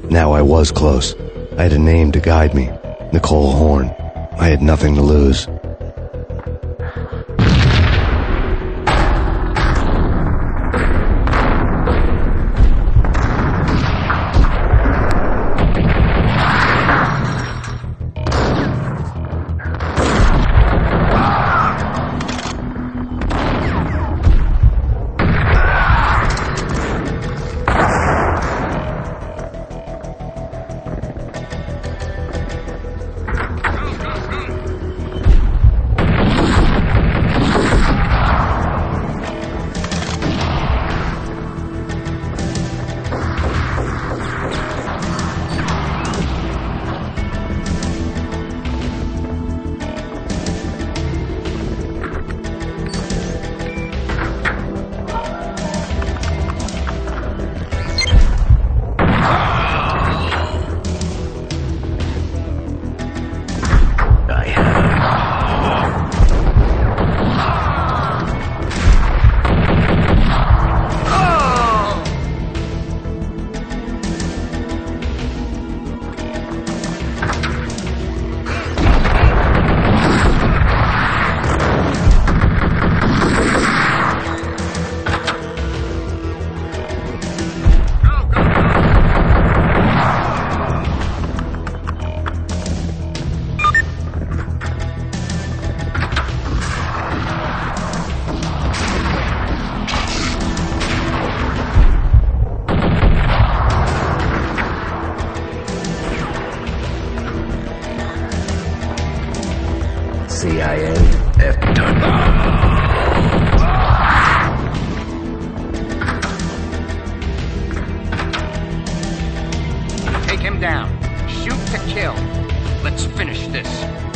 Now I was close. I had a name to guide me. Nicole Horn. I had nothing to lose. CIA, Take him down. Shoot to kill. Let's finish this.